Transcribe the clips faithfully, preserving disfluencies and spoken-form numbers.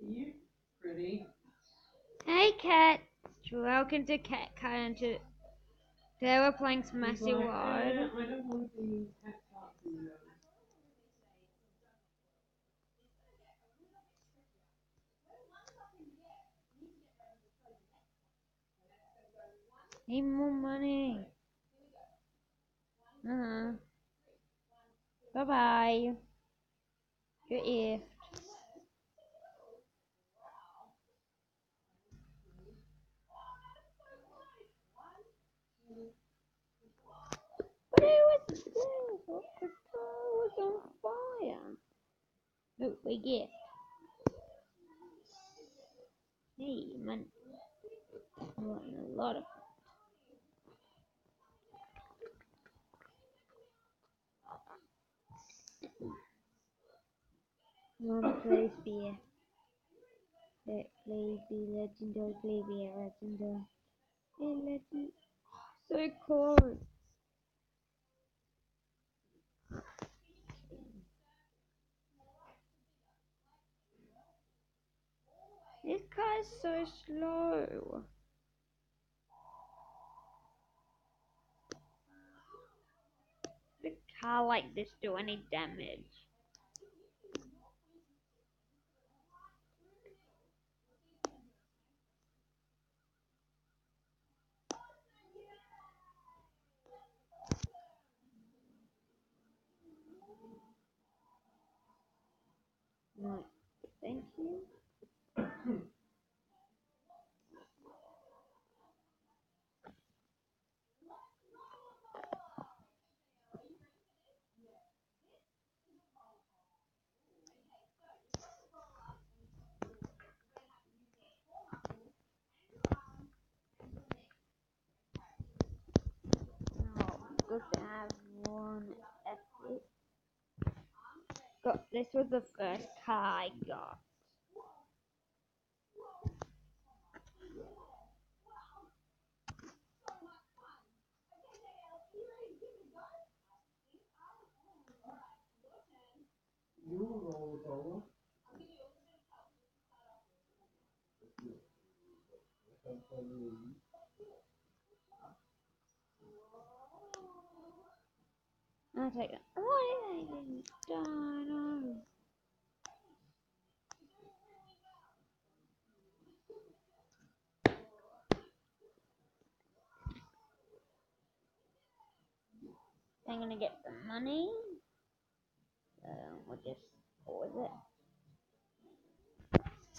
You pretty. Hey cat, welcome to Cat Kart. Today we're playing He's Smashy like, World. eh, I don't want the cat Kart videos. Need more money. Uh huh. Bye bye. You're if. What was this? What the car was on fire? Look, we get. Hey, man. I want a lot of. Mom, please be a. Please be legendary. Please be a legendary. Be legend. So cool. This car is so slow. The car like this do any damage? No, thank you. No, good to have one epic. Got this was the first car I got. You roll over. I'll take it. Why did I didn't die? No. I'm gonna get the money. So we'll just pause it.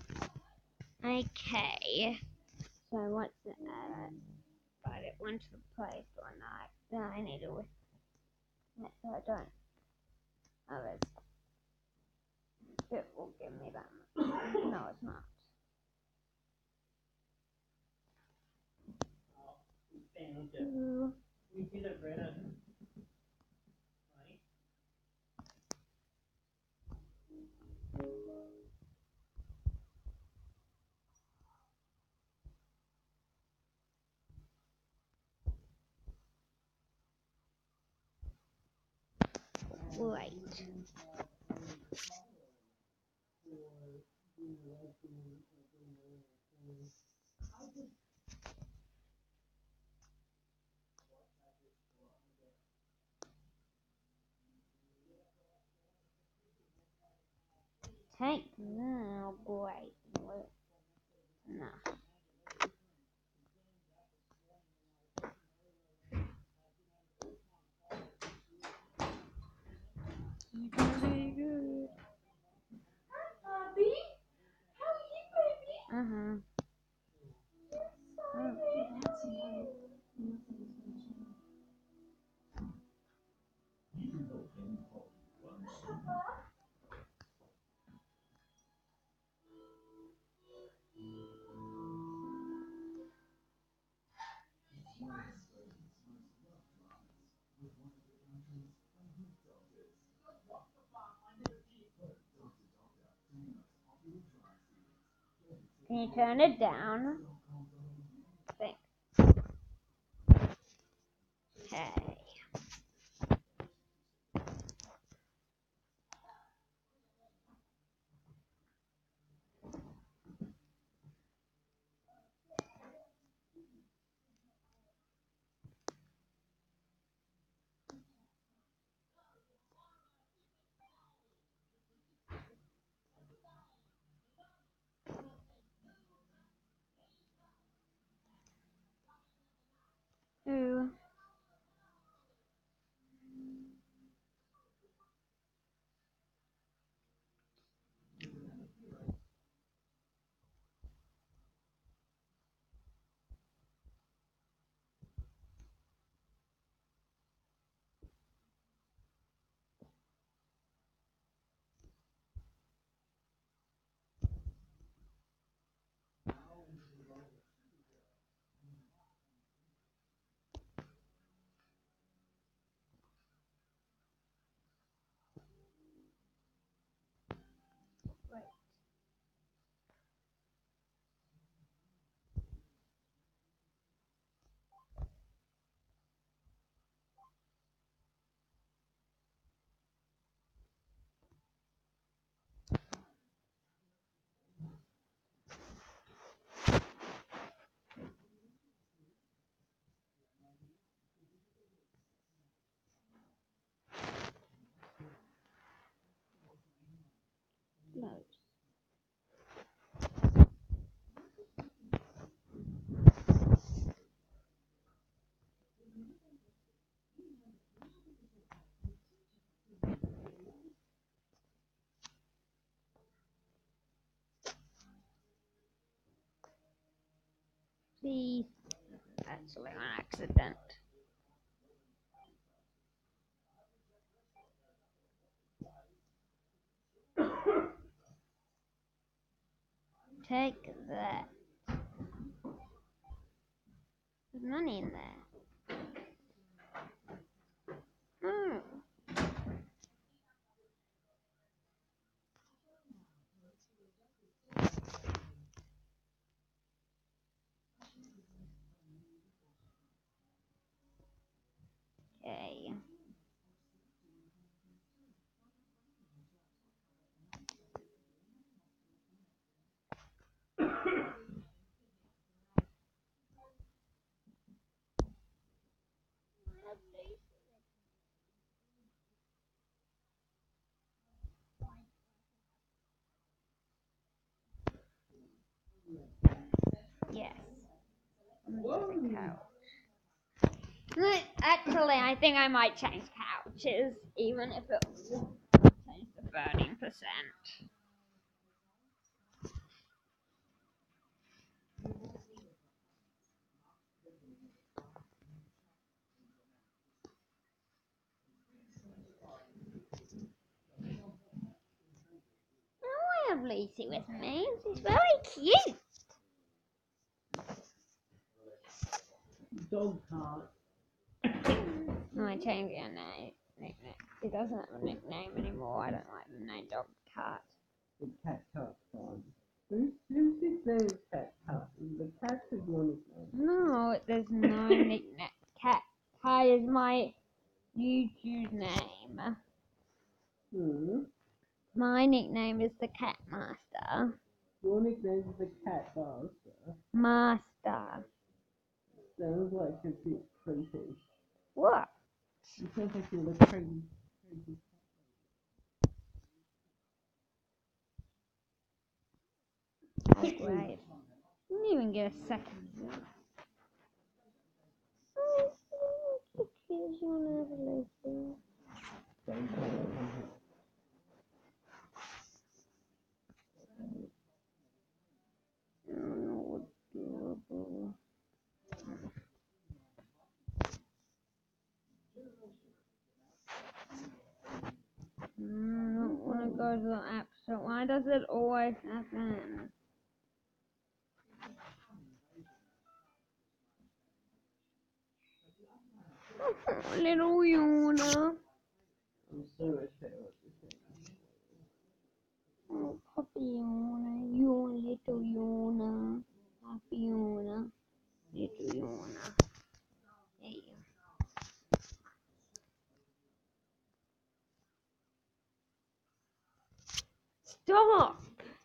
Okay. So what's the uh but it went to the Play Store not then I need to so I don't others. It will give me that much. No, it's not. Ooh. We did it, Brennan. Wait. Take now, great. No. Very good. Bobby, how are you, baby? Uh huh. Oh. Can you turn it down? Thanks. Okay. actually on accident. Take that. There's money in there. Hmm. Okay. Yes. The couch. Look, actually, I think I might change couches, even if it will change the thirteen percent. I have Lucy with me. She's very cute. Dog cart. No, I changed her name. Nickname. She doesn't have a nickname anymore. I don't like the name Dog Cart. The cat cart one. Who's who's nickname is cat cart? The cat is your nickname. No, there's no nickname. Cat Cat is my YouTube name. Hmm. My nickname is the Cat Master. Your nickname is the cat master. Master. Sounds like a bit creepy. What? You sound like you're the crazy, crazy. Oh, great. Didn't even get a second. Oh, pictures you want to have a Lucy. Oh, adorable. Mm, I don't want to go to the app store. Why does it always happen? Oh, little Yona. I'm so upset with this thing. Oh, puppy Yona. Yona, little Yona. Happy Yona. Little Yona. There you go. Stop!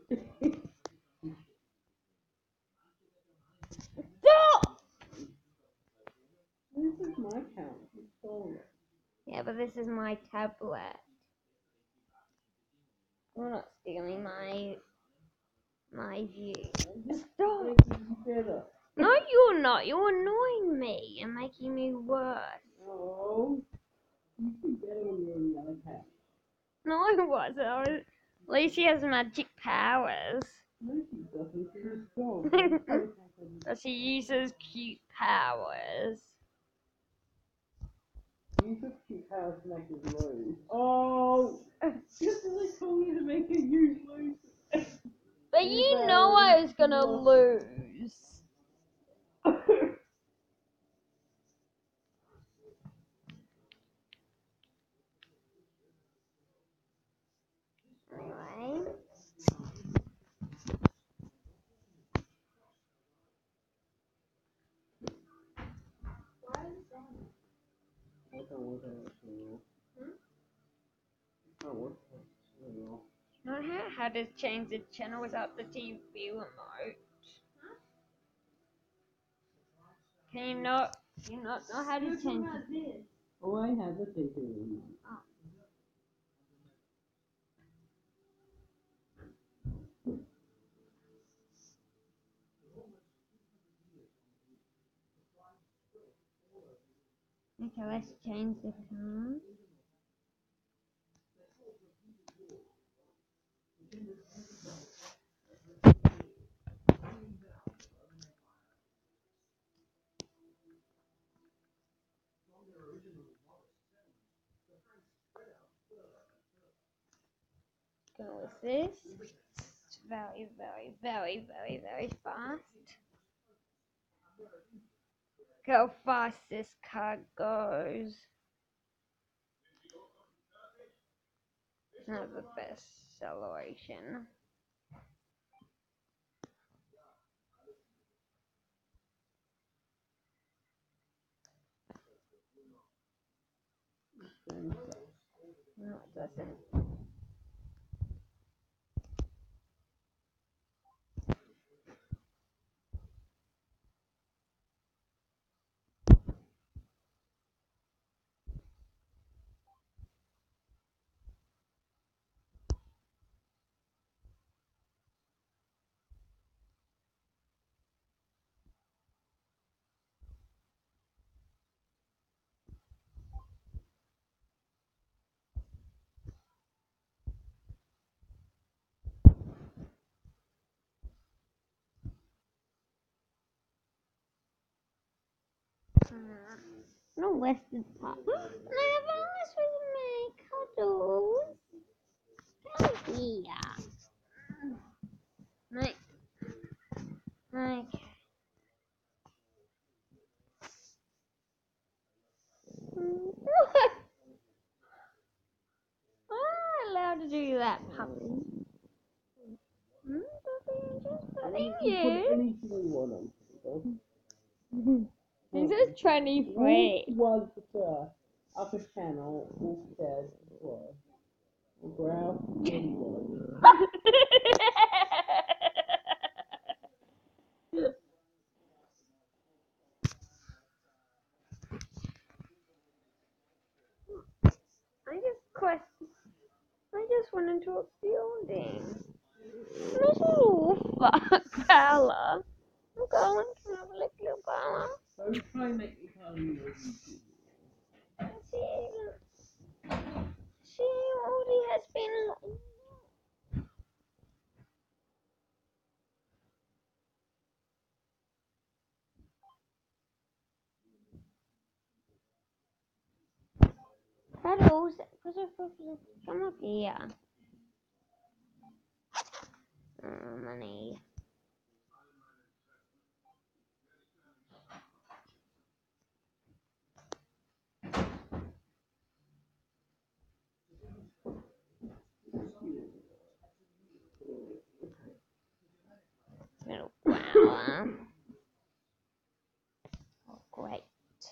Stop! This is my couch. You stole it. Yeah, but this is my tablet. You're not stealing my my view. Stop! Making you better. No, you're not. You're annoying me and making me worse. Oh. You feel better when you're on the other couch. No, I wasn't. I was... At least she has magic powers. No, she doesn't. She's a dog. But she uses cute powers. You took cute house to make us lose. Oh! Just as I told you to make a use lose. But you know I was gonna lose. Anyway. I don't want to actually. I don't want to. Not how, how to change the channel without the T V remote. Can you not, do you not know how to change it? Oh, I have a T V. Okay, let's change the car. go with this. It's very, very, very, very, very fast. Look how fast this car goes. Not the best acceleration. No, it doesn't. No Western pop. And I have almost with my cuddles. Come here. Right. Okay. I'm not allowed to do that, puppy. Hmm, puppy, I'm just petting You can put you. anything you want on. This is twenty-three. Was the upper channel instead was ground was. I just quest. I just went into a building. This is all fuck, Bella. I'm going to have a little Bella. Don't try and make me tell you your YouTube. She, she already has been. Cuddles, come up here. Oh, money. Little flower. Oh, great.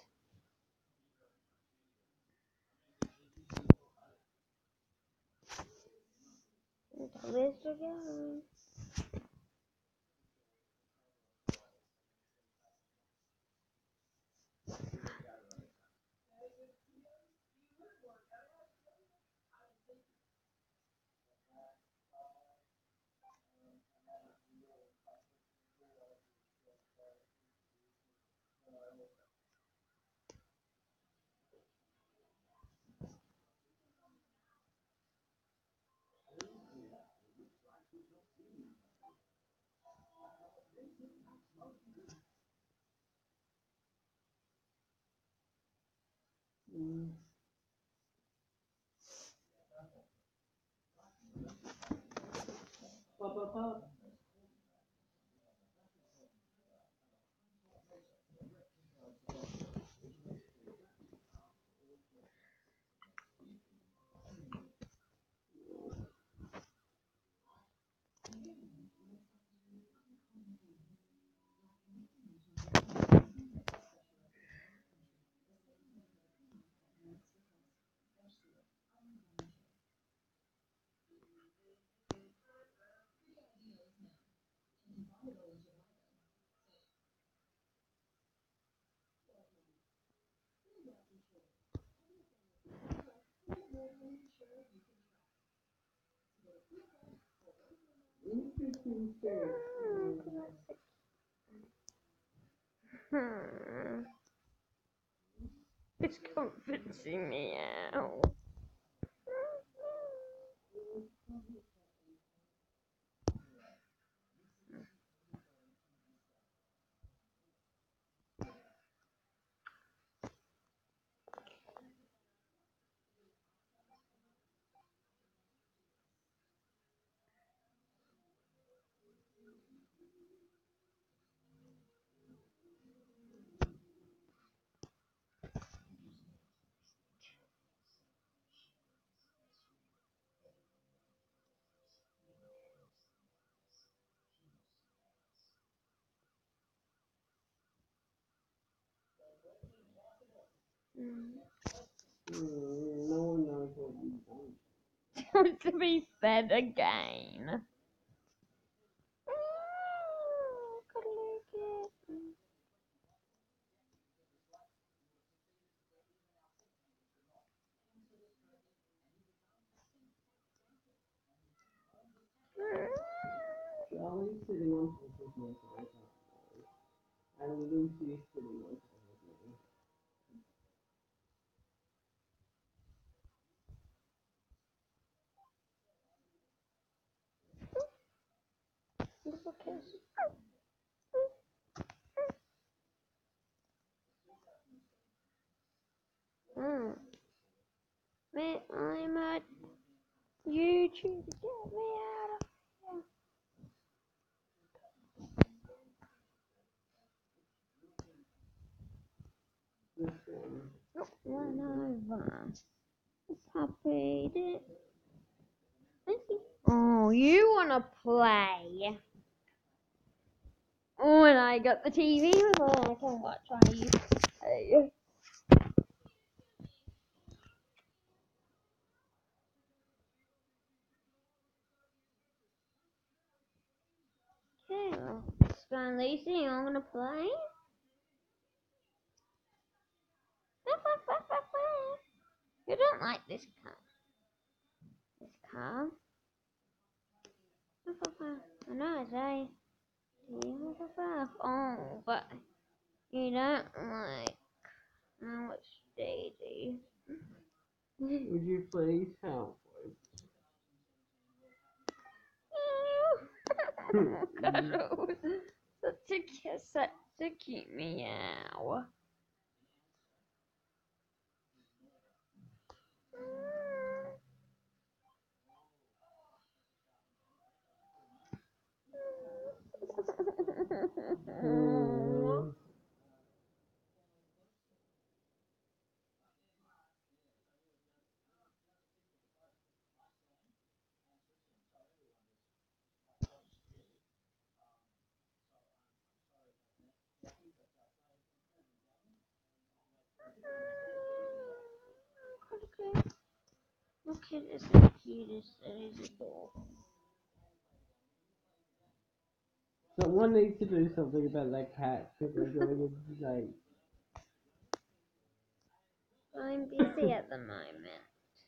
Where's she going? Mm. Pop, pop, pop. Interesting shirt. Hmm. It's convincing me out. Mm. Mm, no one knows what you want. To be fed again. Oh, gotta lick it. Charlie's sitting on top of me, so I can't know. And Lucy's sitting on top of me. Mm. Man, I'm at YouTube to get me out of here. This one. Run over. Puppy. Did Oh, you wanna play? Oh, and I got the T V with all I can watch on you. Hey. Okay, well, Sky and Lucy, I'm gonna play. You don't like this car. This car. I know, it's a. Oh, but you don't like. Oh, it's Daisy. Would you please help? Cuddles. Such a kiss, such a cute meow. Mm. Look at this, the cutest, that is adorable. Someone needs to do something about that cat because they're going insane. I'm busy at the moment.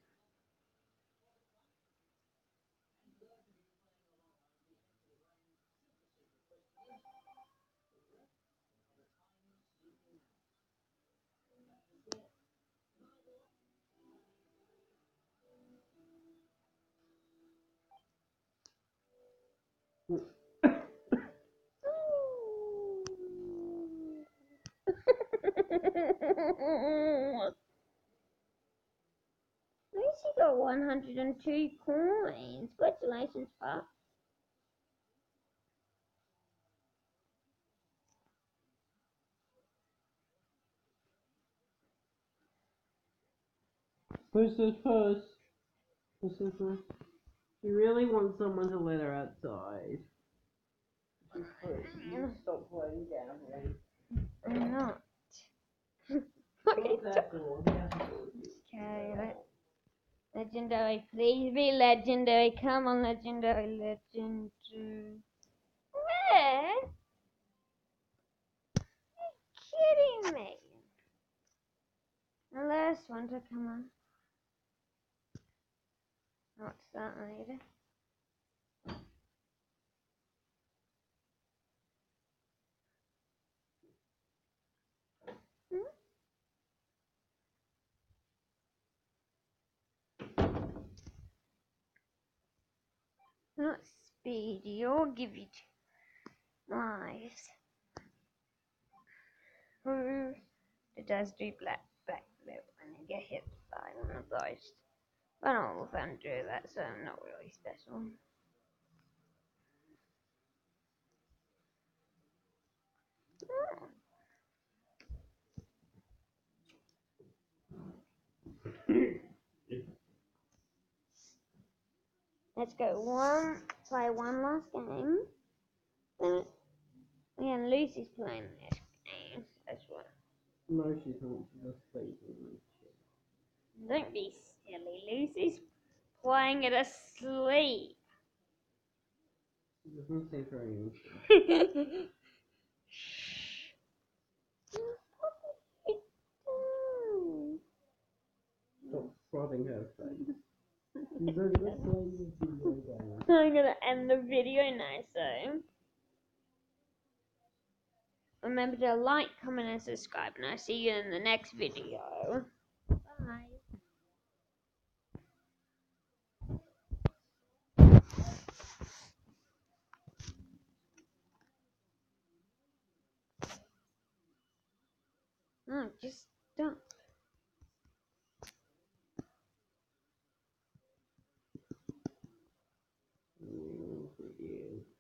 Lucy got one hundred and two coins. Congratulations, Pop. Push this push. Push this push. She really wants someone to let her outside. You stop playing gambling. I'm not. Close that door. Okay, let legendary, please be legendary. Come on, legendary, legendary. Where? Kidding me? The last one to come on. What's that later? Not speedy, I'll give you two lives. Ooh, it does do black backflip when you get hit by one of those. But all of them do that, so I'm not really special. Let's go one, play one last game. Then, yeah, Lucy's playing this game as well. No, she can't. She's asleep. Don't be silly. Lucy's playing it asleep. She doesn't seem very interested. Stop prodding her face. She's over there playing the video game. I'm gonna end the video now, so remember to like, comment, and subscribe, and I'll see you in the next video. Bye. No, just don't. Mm, for you.